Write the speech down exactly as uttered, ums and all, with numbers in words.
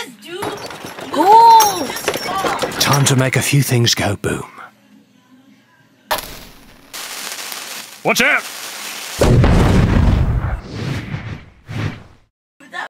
Yes, dude. Goal! Time to make a few things go boom. Watch out!